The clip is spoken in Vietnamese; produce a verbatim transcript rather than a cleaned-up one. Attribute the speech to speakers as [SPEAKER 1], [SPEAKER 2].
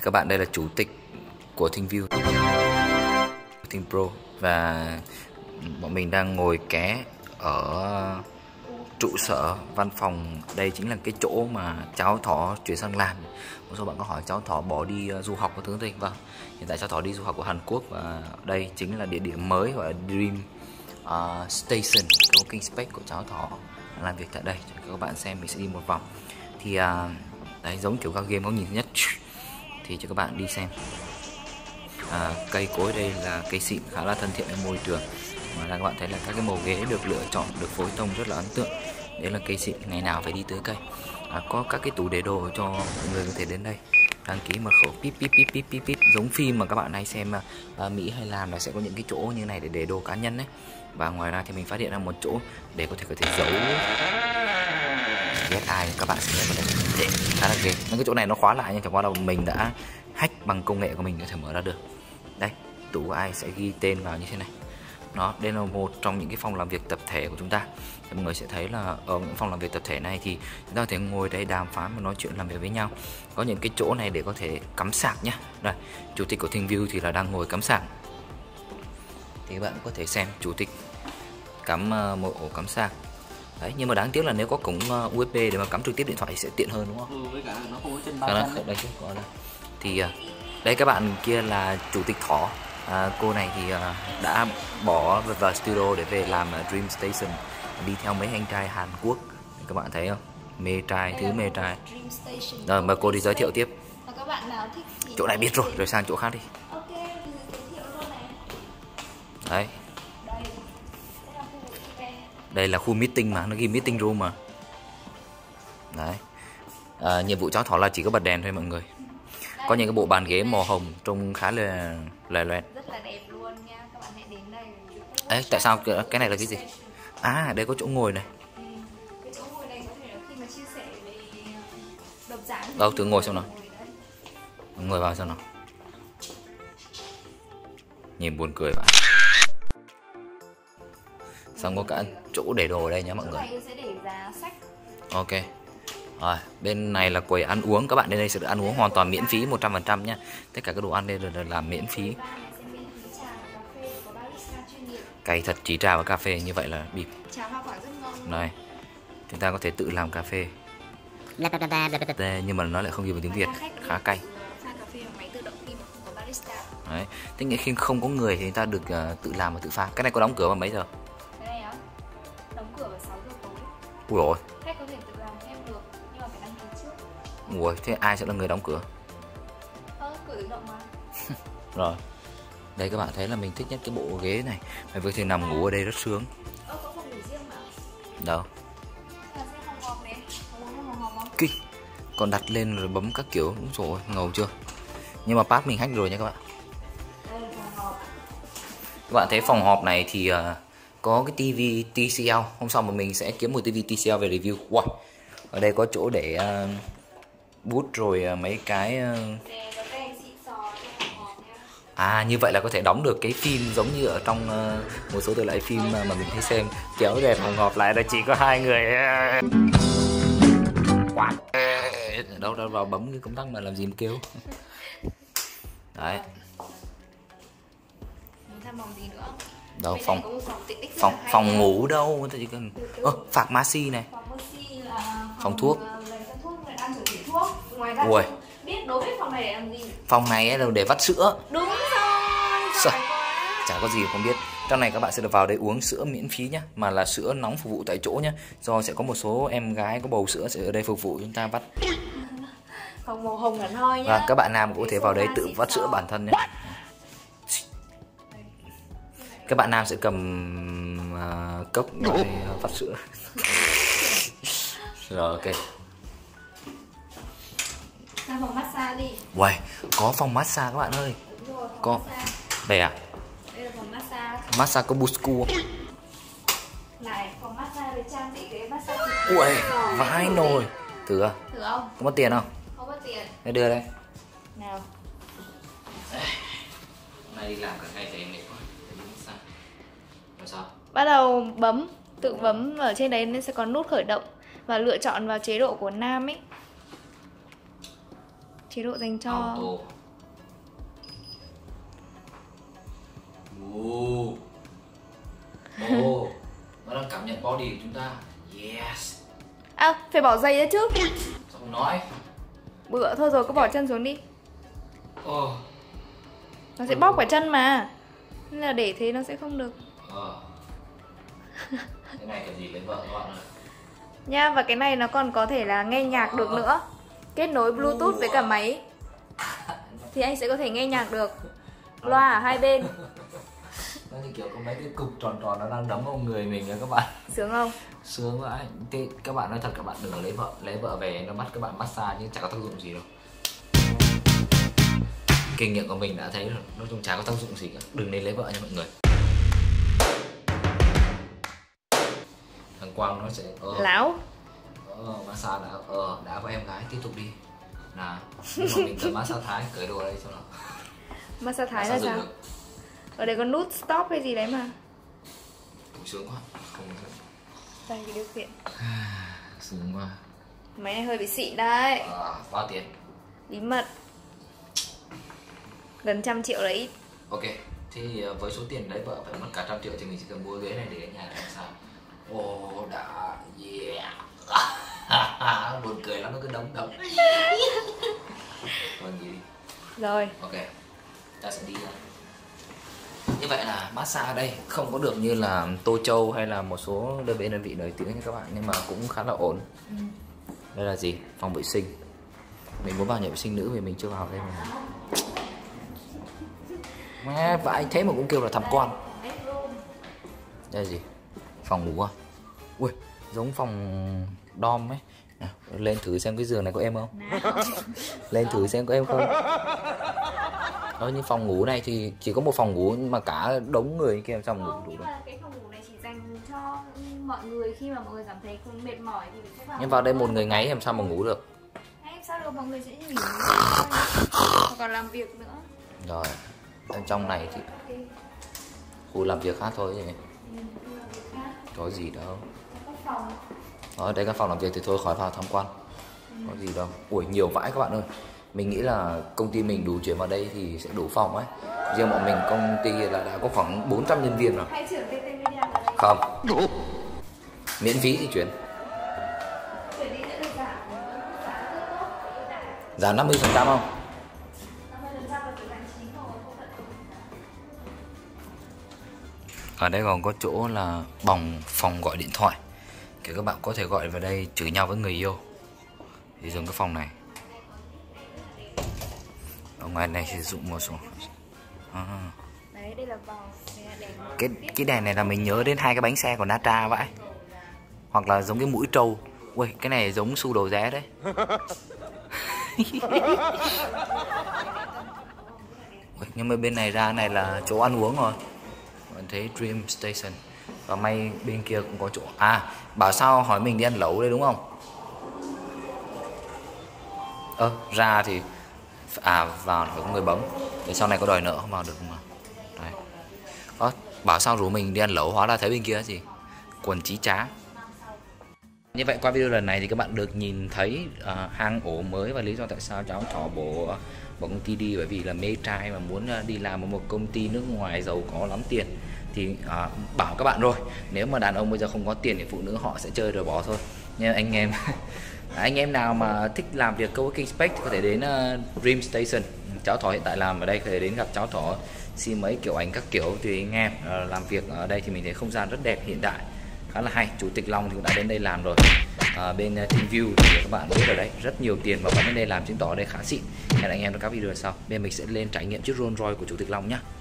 [SPEAKER 1] Các bạn, đây là chủ tịch của ThinkView, ThinkPro, và bọn mình đang ngồi ké ở trụ sở văn phòng. Đây chính là cái chỗ mà cháu Thỏ chuyển sang làm. Một số bạn có hỏi cháu Thỏ bỏ đi du học có thứ gì. Vâng, hiện tại cháu Thỏ đi du học ở Hàn Quốc, và đây chính là địa điểm mới gọi là Dream uh, Station, working space của cháu Thỏ làm việc tại đây. Cho các bạn xem, mình sẽ đi một vòng. Thì uh, đấy, giống kiểu các game có nhìn nhất, thì cho các bạn đi xem. À, cây cối đây là cây xịn, khá là thân thiện với môi trường. Ngoài ra các bạn thấy là các cái màu ghế được lựa chọn, được phối tông rất là ấn tượng. Đấy là cây xịn, ngày nào phải đi tưới cây. À, có các cái tủ để đồ cho mọi người có thể đến đây đăng ký mật khẩu pip pip pip pip pip pip, giống phim mà các bạn hay xem uh, Mỹ hay làm là sẽ có những cái chỗ như này để để đồ cá nhân đấy. Và ngoài ra thì mình phát hiện ra một chỗ để có thể có thể giấu ghét ai, các bạn sẽ có thể khá là ghê. Cái chỗ này nó khóa lại nhưng chẳng qua là mình đã hack bằng công nghệ của mình có thể mở ra được. Đây, tủ của ai sẽ ghi tên vào như thế này. Đó, đây là một trong những cái phòng làm việc tập thể của chúng ta. Thì mọi người sẽ thấy là ở những phòng làm việc tập thể này thì chúng ta có thể ngồi đây đàm phán và nói chuyện làm việc với nhau. Có những cái chỗ này để có thể cắm sạc nhá. Đây, chủ tịch của ThinkView thì là đang ngồi cắm sạc. Thì các bạn có thể xem chủ tịch cắm một ổ cắm sạc. Đấy, nhưng mà đáng tiếc là nếu có cổng u ét bê để mà cắm trực tiếp điện thoại thì sẽ tiện hơn, đúng không?
[SPEAKER 2] Ừ, với cả nó không có chân ba chân.
[SPEAKER 1] Đây chứ, có đây. Thì đây, các bạn kia là chủ tịch Thỏ. À, cô này thì uh, đã bỏ vào studio để về làm uh, Dream Station, đi theo mấy anh trai Hàn Quốc. Các bạn thấy không? Mê trai, thứ mê trai. Rồi, mời cô đi giới thiệu tiếp.
[SPEAKER 3] Các bạn nào thích thì
[SPEAKER 1] chỗ này biết rồi, rồi sang chỗ khác đi.
[SPEAKER 3] Ok, mình giới thiệu luôn này.
[SPEAKER 1] Đấy.
[SPEAKER 3] Đây.
[SPEAKER 1] Đây là khu meeting mà, nó ghi meeting room mà. Đấy. À, nhiệm vụ cháu Thỏ là chỉ có bật đèn thôi mọi người. Có những cái bộ bàn ghế màu hồng trông khá là loè loẹt.
[SPEAKER 3] Rất là đẹp luôn nha, các bạn hãy đến đây.
[SPEAKER 1] Ấy, tại sao cái này là cái gì? À, đây có chỗ ngồi này.
[SPEAKER 3] Ừ, cái chỗ ngồi này có thể là khi mà chia sẻ về độc giả.
[SPEAKER 1] Đâu, thử ngồi xem nào. Ngồi vào xem nào. Nhìn buồn cười vậy. Xong có cả chỗ để đồ ở đây nhé mọi người.
[SPEAKER 3] Sẽ để giá sách.
[SPEAKER 1] Ok. Rồi, bên này là quầy ăn uống. Các bạn đến đây sẽ được ăn uống hoàn toàn miễn phí một trăm phần trăm nhé. Tất cả các đồ ăn đây đều làm miễn phí. Cày thật, chỉ trà và cà phê như vậy là bịp.
[SPEAKER 3] Trà hoa quả rất ngon.
[SPEAKER 1] Này, chúng ta có thể tự làm cà phê. Đây, nhưng mà nó lại không ghi vào tiếng Việt, khá cay. Đấy, thế nghĩa khi không có người thì người ta được uh, tự làm và tự pha. Cái này có đóng cửa vào mấy giờ?
[SPEAKER 3] Cái này á, đóng cửa vào sáu giờ tối.
[SPEAKER 1] Ui rồi.
[SPEAKER 3] Khách có thể tự làm thêm được, nhưng mà phải đăng ký trước.
[SPEAKER 1] Ui, thế ai sẽ là người đóng cửa?
[SPEAKER 3] Ờ, cửa tự động mà.
[SPEAKER 1] Rồi. Đây các bạn thấy là mình thích nhất cái bộ ghế này. Mình vừa thì nằm ngủ ở đây rất sướng.
[SPEAKER 3] Ờ, có phòng ngủ riêng mà.
[SPEAKER 1] Đâu?
[SPEAKER 3] Là sẽ phòng họp này. Có muốn phòng họp không?
[SPEAKER 1] Kinh. Còn đặt lên rồi bấm các kiểu, đúng rồi, ngầu chưa? Nhưng mà pass mình hack rồi nha các bạn.
[SPEAKER 3] Đây là phòng họp.
[SPEAKER 1] Các bạn thấy phòng họp này thì uh, có cái tivi tê xê lờ. Hôm sau mà mình sẽ kiếm một tivi tê xê lờ về review. Wow. Ở đây có chỗ để uh, bút rồi uh, mấy cái uh... À, như vậy là có thể đóng được cái phim giống như ở trong uh, một số thể loại phim mà mình hay xem. Kéo về phòng họp lại là chỉ có hai người. Đâu đâu vào bấm cái công tắc mà làm gì mà kêu. Đấy.
[SPEAKER 3] Phòng gì nữa?
[SPEAKER 1] Đâu, phòng phòng phòng ngủ đâu, người ta chỉ cần ơ pharmacy này, phòng thuốc.
[SPEAKER 3] Ngoài ra
[SPEAKER 1] ui,
[SPEAKER 3] biết đối với phòng này để làm gì?
[SPEAKER 1] Phòng này là để vắt sữa.
[SPEAKER 3] Đúng rồi.
[SPEAKER 1] Sợ. Chả có gì không biết. Trong này các bạn sẽ được vào đây uống sữa miễn phí nhá, mà là sữa nóng phục vụ tại chỗ nhá. Do sẽ có một số em gái có bầu sữa sẽ ở đây phục vụ chúng ta vắt.
[SPEAKER 3] Phòng màu hồng hẳn hoi nhá.
[SPEAKER 1] Và các bạn nam cũng có thể vào đây tự vắt sữa bản thân nhé. Các bạn nam sẽ cầm uh, cốc để vắt sữa. Rồi, ok.
[SPEAKER 3] Ra phòng massage đi.
[SPEAKER 1] Uầy, có phòng massage các bạn ơi.
[SPEAKER 3] Đúng rồi,
[SPEAKER 1] có. Đây à?
[SPEAKER 3] Đây là phòng massage.
[SPEAKER 1] Massage có buscu không?
[SPEAKER 3] Này, phòng massage với trang bị cái massage.
[SPEAKER 1] Uầy, vãi nồi. Thử à?
[SPEAKER 3] Thử không?
[SPEAKER 1] Có mất tiền không?
[SPEAKER 3] Không mất tiền.
[SPEAKER 1] Để đưa đây.
[SPEAKER 3] Nào.
[SPEAKER 1] Nay đi làm cả ngày thấy mệt quá. Rồi sao?
[SPEAKER 3] Bắt đầu bấm, tự bấm ở trên đấy nên sẽ có nút khởi động và lựa chọn vào chế độ của nam ấy. Chế độ dành cho
[SPEAKER 1] Auto. Ồ, ồ, nó đang cảm nhận body của chúng ta. Yes.
[SPEAKER 3] À, phải bỏ giày ra chứ.
[SPEAKER 1] Sao không nói?
[SPEAKER 3] Bựa thôi rồi, cứ bỏ chân xuống đi.
[SPEAKER 1] Ồ.
[SPEAKER 3] Nó sẽ bóp cả chân mà. Nên là để thế nó sẽ không được.
[SPEAKER 1] Ờ. Cái này cần gì lấy vợ các bạn ơi.
[SPEAKER 3] Nha, và cái này nó còn có thể là nghe nhạc được nữa. Kết nối Bluetooth với cả máy thì anh sẽ có thể nghe nhạc được. Loa ở hai bên.
[SPEAKER 1] Nó như kiểu có mấy cái cục tròn tròn nó đang đấm vào người mình các bạn.
[SPEAKER 3] Sướng không?
[SPEAKER 1] Sướng vậy. Thế các bạn nói thật, các bạn đừng có lấy vợ, lấy vợ về nó bắt các bạn massage nhưng chả có tác dụng gì đâu. Kinh nghiệm của mình đã thấy rồi, nói chung chả có tác dụng gì cả. Đừng nên lấy vợ nha mọi người. Thằng Quang nó sẽ ờ,
[SPEAKER 3] Láo.
[SPEAKER 1] ờ, massage đã ờ đã với em gái, tiếp tục đi. Nào, nhưng mà mình cần massage Thái, cởi đồ đây cho nó.
[SPEAKER 3] Massage Thái là sao? Được. Ở đây có nút stop hay gì đấy mà.
[SPEAKER 1] Sướng quá. Không.
[SPEAKER 3] Đây cái điều khiển.
[SPEAKER 1] Sướng quá.
[SPEAKER 3] Máy này hơi bị xịn đấy.
[SPEAKER 1] À, bao tiền?
[SPEAKER 3] Bí mật. Gần trăm triệu là ít.
[SPEAKER 1] Ok, thì với số tiền đấy vợ phải mất cả trăm triệu thì mình chỉ cần mua ghế này để ở nhà làm sao? Ồ, oh, đã, yeah. Buồn cười lắm, nó cứ đấm đấm. Còn gì đi.
[SPEAKER 3] Rồi.
[SPEAKER 1] Ok, ta sẽ đi ra. Như vậy là massage ở đây không có được như là Tô Châu hay là một số đơn vị đơn vị nổi tiếng nha các bạn, nhưng mà cũng khá là ổn. Ừ. Đây là gì? Phòng vệ sinh. Mình muốn vào nhà vệ sinh nữ vì mình chưa vào đây mà. Mẹ, và anh thế mà cũng kêu là tham quan. Đây là gì? Phòng ngủ à? Ui, giống phòng dorm ấy. Nào, lên thử xem cái giường này có êm không? Lên thử xem có êm không? Đó, như phòng ngủ này thì chỉ có một phòng ngủ nhưng mà cả đống người kia trong ngủ đủ
[SPEAKER 3] rồi. Cái phòng ngủ này chỉ dành cho mọi người khi mà mọi người cảm thấy không mệt mỏi thì sẽ vào.
[SPEAKER 1] Nhưng vào đây một người ngáy làm sao mà ngủ được?
[SPEAKER 3] Em sao được, mọi người sẽ nghỉ còn làm việc nữa.
[SPEAKER 1] Rồi, ở trong này thì khu làm việc khác thôi vậy. Có gì đâu. Ở đây các phòng làm việc thì thôi khỏi vào tham quan. Có gì đâu. Ui, nhiều vãi các bạn ơi. Mình nghĩ là công ty mình đủ chuyển vào đây thì sẽ đủ phòng ấy. Riêng bọn mình công ty là đã có khoảng bốn trăm nhân viên rồi. Không. Miễn phí thì chuyển. Giảm năm mươi phần trăm không? Ở đây còn có chỗ là bòng phòng gọi điện thoại. Kiểu các bạn có thể gọi vào đây chửi nhau với người yêu thì dùng cái phòng này. Ở ngoài này sử dụng một số à.
[SPEAKER 3] Đấy, đây là vòng đèn.
[SPEAKER 1] Cái cái đèn này là mình nhớ đến hai cái bánh xe của Natra vậy. Hoặc là giống cái mũi trâu. Ui, cái này giống xu đồ ré đấy. Ui, nhưng mà bên này ra này là chỗ ăn uống rồi. Mình thấy Dream Station. Và may bên kia cũng có chỗ. À, bảo sao hỏi mình đi ăn lẩu đây đúng không? Ơ, à, ra thì à vào phải có người bấm. Để sau này có đòi nợ không vào được mà. Đấy. Ơ, bảo sao rủ mình đi ăn lẩu, hóa ra thấy bên kia gì? Quần chí trá. Như vậy qua video lần này thì các bạn được nhìn thấy uh, hang ổ mới và lý do tại sao cháu trỏ bộ uh, bộ công ty đi, bởi vì là mê trai mà muốn uh, đi làm ở một công ty nước ngoài giàu có lắm tiền. Thì uh, bảo các bạn rồi, nếu mà đàn ông bây giờ không có tiền thì phụ nữ họ sẽ chơi rồi bỏ thôi. Nhưng anh em anh em nào mà thích làm việc coworking space thì có thể đến uh, Dream Station. Cháu Thỏ hiện tại làm ở đây, có thể đến gặp cháu Thỏ xin mấy kiểu ảnh các kiểu tùy anh em. Uh, làm việc ở đây thì mình thấy không gian rất đẹp, hiện đại, khá là hay. Chủ tịch Long thì cũng đã đến đây làm rồi. À, bên uh, TeamView thì các bạn biết ở đấy rất nhiều tiền và vẫn đến đây làm, chứng tỏ ở đây khá xịn. Hẹn anh em trong các video sau. Bên mình sẽ lên trải nghiệm chiếc Rolls Royce của Chủ tịch Long nhé.